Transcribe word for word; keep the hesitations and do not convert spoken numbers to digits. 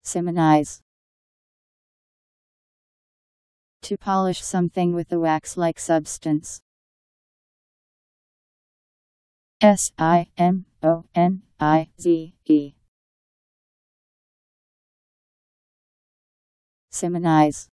Simonize. To polish something with a wax-like substance. S I M O N I Z E. Simonize.